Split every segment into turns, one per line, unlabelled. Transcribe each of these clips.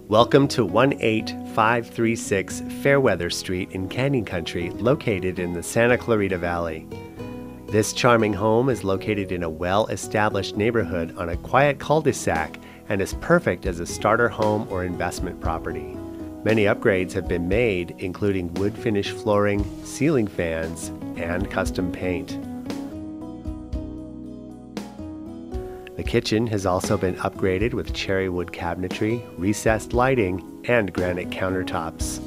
Welcome to 18536 Fairweather Street in Canyon Country, located in the Santa Clarita Valley. This charming home is located in a well-established neighborhood on a quiet cul-de-sac and is perfect as a starter home or investment property. Many upgrades have been made, including wood finish flooring, ceiling fans, and custom paint. The kitchen has also been upgraded with cherry wood cabinetry, recessed lighting, and granite countertops.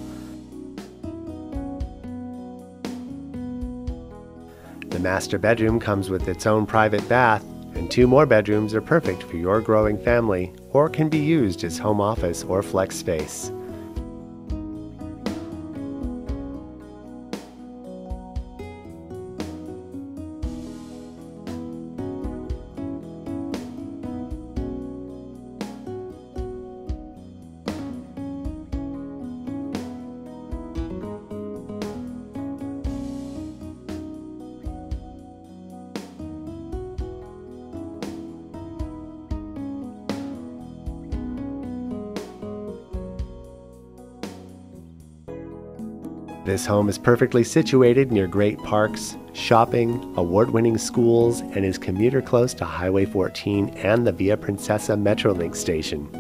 The master bedroom comes with its own private bath, and 2 more bedrooms are perfect for your growing family or can be used as home office or flex space. This home is perfectly situated near great parks, shopping, award-winning schools, and is commuter close to Highway 14 and the Via Princessa Metrolink Station.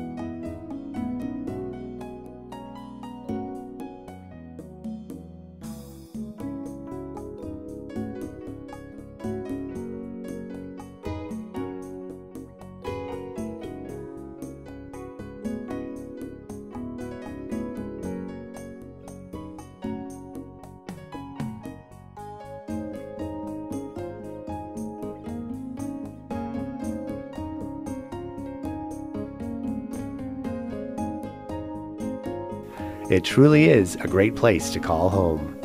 It truly is a great place to call home.